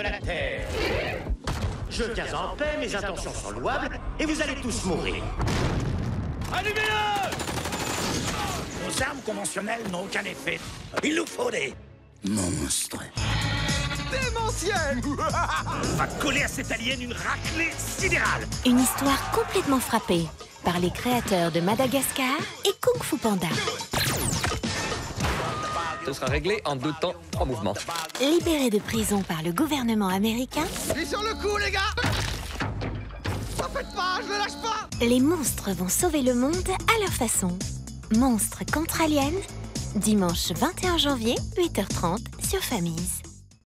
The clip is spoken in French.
la Terre. Je tiens en paix, mes intentions sont louables, et vous allez tous mourir. Allumez-le! Nos armes conventionnelles n'ont aucun effet. Il nous faut des monstres. Démentiel! On va coller à cette alien une raclée sidérale. Une histoire complètement frappée par les créateurs de Madagascar et Kung Fu Panda. Ce sera réglé en 2 temps, 3 mouvements. Libérés de prison par le gouvernement américain, Je suis sur le coup, les gars! T'en faites pas, je le lâche pas! les monstres vont sauver le monde à leur façon. Monstres contre aliens, dimanche 21 janvier, 8h30 sur Famille.